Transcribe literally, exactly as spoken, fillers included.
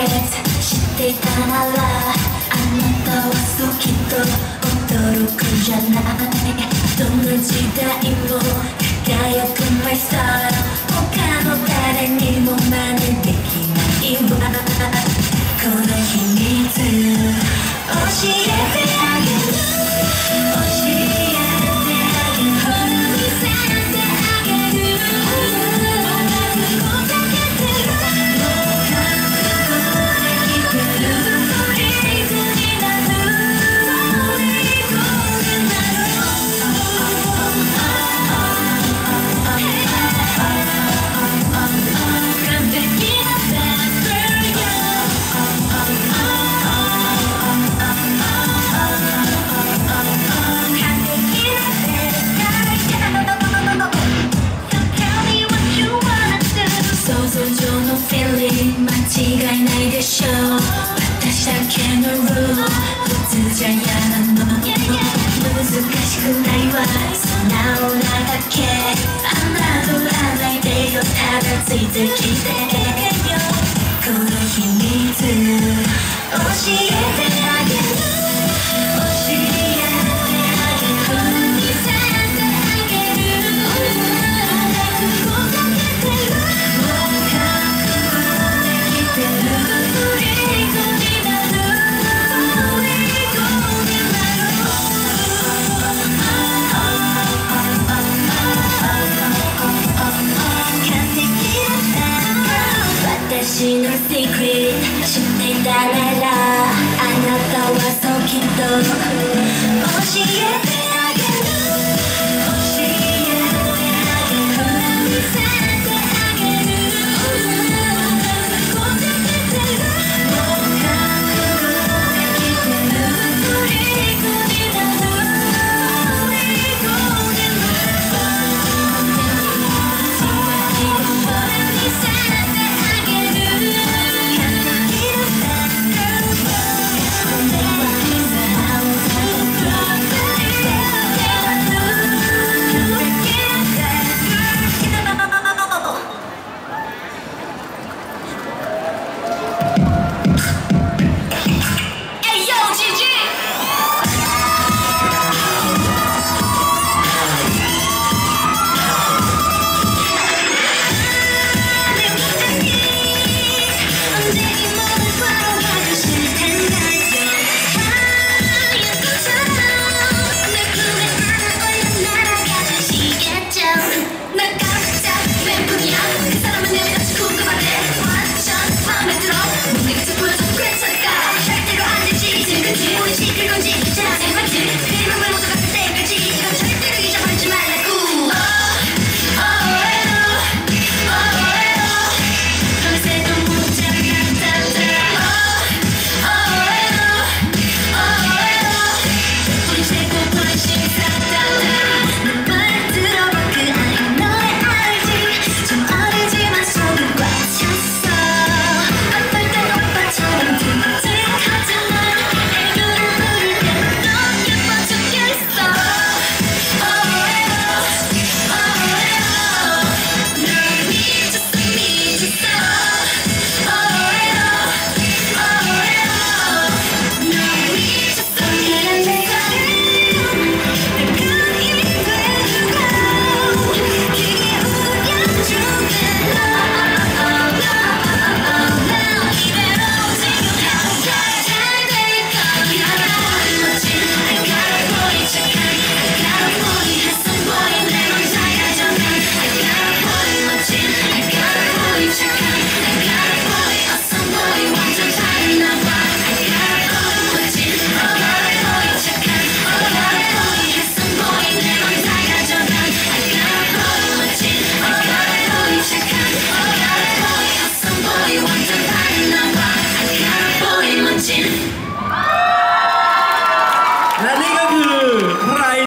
知っていたならあなたはそうきっと驚くじゃないどの時代も輝くマイスタイル他の誰にも真似できないわこの秘密教えてあげる教えてあげる見せてあげる音楽をかけてるもう覚悟できてるフリーズになるフリーズになる完璧な間違いないでしょう私だけのルール普通じゃ嫌なの難しくないわ素直なだけ侮らないでよただついてきてよこの秘密教えてあげる教えてあげる見せてあげる音楽をかけてる私の secret 知っていたならあなたはそうきっと教えてあげる教えてあげる見せてあげる音楽をかけてるもう覚悟できてるフリークになるフリークになる見せてあげる何